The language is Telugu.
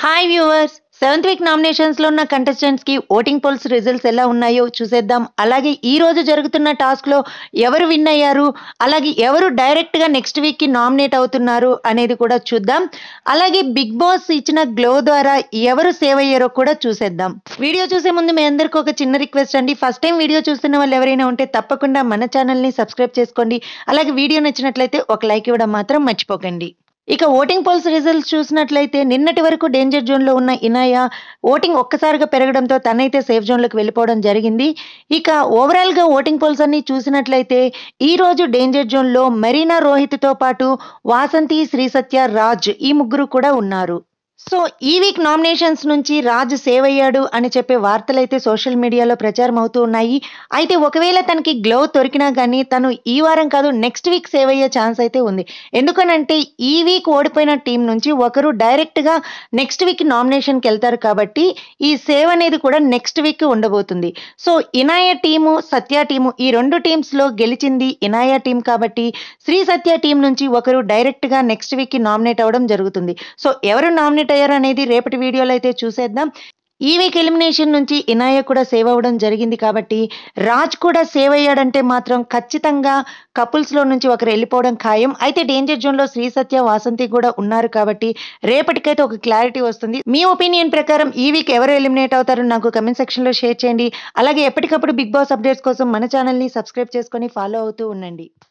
హాయ్ వ్యూవర్స్, సెవెంత్ వీక్ నామినేషన్స్లో ఉన్న కంటెస్టెంట్స్కి ఓటింగ్ పోల్స్ రిజల్ట్స్ ఎలా ఉన్నాయో చూసేద్దాం. అలాగే ఈ రోజు జరుగుతున్న టాస్క్లో ఎవరు విన్ అయ్యారు, అలాగే ఎవరు డైరెక్ట్గా నెక్స్ట్ వీక్కి నామినేట్ అవుతున్నారు అనేది కూడా చూద్దాం. అలాగే బిగ్ బాస్ ఇచ్చిన గ్లో ద్వారా ఎవరు సేవ్ అయ్యారో కూడా చూసేద్దాం. వీడియో చూసే ముందు మీ అందరికీ ఒక చిన్న రిక్వెస్ట్ అండి. ఫస్ట్ టైం వీడియో చూస్తున్న వాళ్ళు ఎవరైనా ఉంటే తప్పకుండా మన ఛానల్ని సబ్స్క్రైబ్ చేసుకోండి. అలాగే వీడియో నచ్చినట్లయితే ఒక లైక్ ఇవ్వడం మాత్రం మర్చిపోకండి. ఇక ఓటింగ్ పోల్స్ రిజల్ట్స్ చూసినట్లయితే నిన్నటి వరకు డేంజర్ జోన్లో ఉన్న ఇనాయ ఓటింగ్ ఒక్కసారిగా పెరగడంతో తనైతే సేఫ్ జోన్లోకి వెళ్ళిపోవడం జరిగింది. ఇక ఓవరాల్గా ఓటింగ్ పోల్స్ అన్ని చూసినట్లయితే ఈ రోజు డేంజర్ జోన్లో మరీనా రోహిత్తో పాటు వాసంతి, శ్రీ సత్య, రాజ్ ఈ ముగ్గురు కూడా ఉన్నారు. సో ఈ వీక్ నామినేషన్స్ నుంచి రాజ్ సేవ్ అయ్యాడు అని చెప్పే వార్తలైతే సోషల్ మీడియాలో ప్రచారం అవుతూ ఉన్నాయి. అయితే ఒకవేళ తనకి గ్లో దొరికినా కానీ తను ఈ వారం కాదు నెక్స్ట్ వీక్ సేవ్ అయ్యే ఛాన్స్ అయితే ఉంది. ఎందుకనంటే ఈ వీక్ ఓడిపోయిన టీం నుంచి ఒకరు డైరెక్ట్గా నెక్స్ట్ వీక్ నామినేషన్కి వెళ్తారు కాబట్టి ఈ సేవ్ అనేది కూడా నెక్స్ట్ వీక్ ఉండబోతుంది. So Inaya team, Satya team ఈ రెండు టీమ్స్లో గెలిచింది ఇనాయ టీం కాబట్టి శ్రీ సత్య టీం నుంచి ఒకరు డైరెక్ట్గా నెక్స్ట్ వీక్కి నామినేట్ అవ్వడం జరుగుతుంది. సో ఎవరు నామినేట్ అయ్యారు అనేది రేపటి వీడియోలో అయితే చూసేద్దాం. ఈ వీక్ ఎలిమినేషన్ నుంచి ఇనాయ కూడా సేవ్ అవ్వడం జరిగింది కాబట్టి రాజ్ కూడా సేవ్ అయ్యాడంటే మాత్రం ఖచ్చితంగా కపుల్స్లో నుంచి ఒకరు వెళ్ళిపోవడం ఖాయం. అయితే డేంజర్ జోన్లో శ్రీ సత్య, వాసంతి కూడా ఉన్నారు కాబట్టి రేపటికైతే ఒక క్లారిటీ వస్తుంది. మీ ఒపీనియన్ ప్రకారం ఈ వీక్ ఎవరు ఎలిమినేట్ అవుతారో నాకు కమెంట్ సెక్షన్లో షేర్ చేయండి. అలాగే ఎప్పటికప్పుడు బిగ్ బాస్ అప్డేట్స్ కోసం మన ఛానల్ని సబ్స్క్రైబ్ చేసుకొని ఫాలో అవుతూ ఉండండి.